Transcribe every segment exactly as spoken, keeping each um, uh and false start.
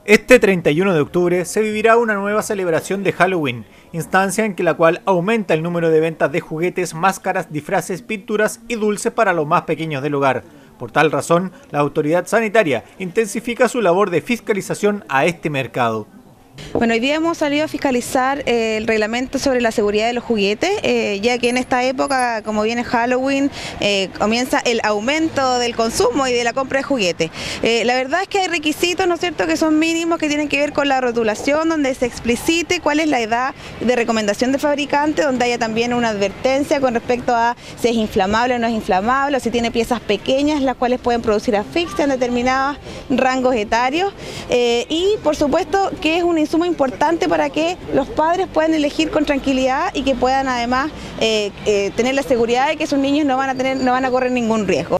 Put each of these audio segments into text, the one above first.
Este treinta y uno de octubre se vivirá una nueva celebración de Halloween, instancia en que la cual aumenta el número de ventas de juguetes, máscaras, disfraces, pinturas y dulces para los más pequeños del hogar. Por tal razón, la autoridad sanitaria intensifica su labor de fiscalización a este mercado. Bueno, hoy día hemos salido a fiscalizar eh, el reglamento sobre la seguridad de los juguetes, eh, ya que en esta época, como viene Halloween, eh, comienza el aumento del consumo y de la compra de juguetes. Eh, la verdad es que hay requisitos, ¿no es cierto?, que son mínimos, que tienen que ver con la rotulación, donde se explicite cuál es la edad de recomendación del fabricante, donde haya también una advertencia con respecto a si es inflamable o no es inflamable, o si tiene piezas pequeñas, las cuales pueden producir asfixia en determinados rangos etarios, eh, y por supuesto que es un insumo importante para que los padres puedan elegir con tranquilidad y que puedan además eh, eh, tener la seguridad de que sus niños no van a tener, no van a correr ningún riesgo.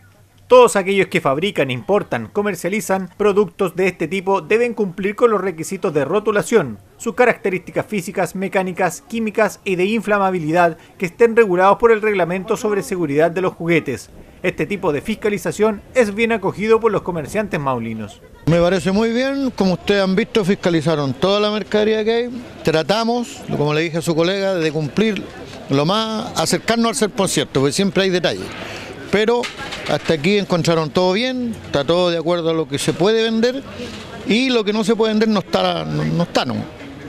Todos aquellos que fabrican, importan, comercializan productos de este tipo deben cumplir con los requisitos de rotulación, sus características físicas, mecánicas, químicas y de inflamabilidad que estén regulados por el Reglamento sobre Seguridad de los Juguetes. Este tipo de fiscalización es bien acogido por los comerciantes maulinos. Me parece muy bien, como ustedes han visto, fiscalizaron toda la mercadería que hay. Tratamos, como le dije a su colega, de cumplir lo más, acercarnos al cien por ciento, porque siempre hay detalles. Pero hasta aquí encontraron todo bien, está todo de acuerdo a lo que se puede vender y lo que no se puede vender no está, no, no está, no.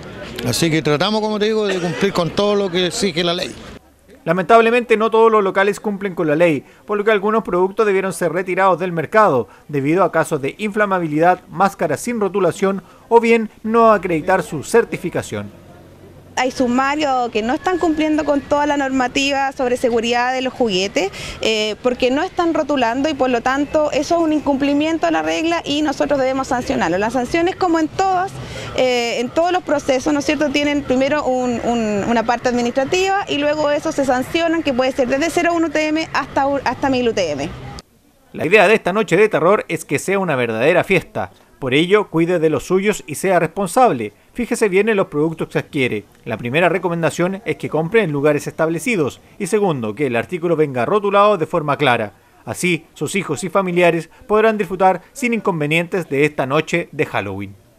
Así que tratamos, como te digo, de cumplir con todo lo que exige la ley. Lamentablemente no todos los locales cumplen con la ley, por lo que algunos productos debieron ser retirados del mercado debido a casos de inflamabilidad, máscaras sin rotulación o bien no acreditar su certificación. Hay sumarios que no están cumpliendo con toda la normativa sobre seguridad de los juguetes eh, porque no están rotulando y por lo tanto eso es un incumplimiento de la regla y nosotros debemos sancionarlo. Las sanciones, como en todas, eh, en todos los procesos, ¿no es cierto?, tienen primero un, un, una parte administrativa y luego eso se sancionan, que puede ser desde cero coma uno U T M hasta, hasta mil U T M. La idea de esta noche de terror es que sea una verdadera fiesta. Por ello, cuide de los suyos y sea responsable. Fíjese bien en los productos que adquiere. La primera recomendación es que compre en lugares establecidos y segundo, que el artículo venga rotulado de forma clara. Así, sus hijos y familiares podrán disfrutar sin inconvenientes de esta noche de Halloween.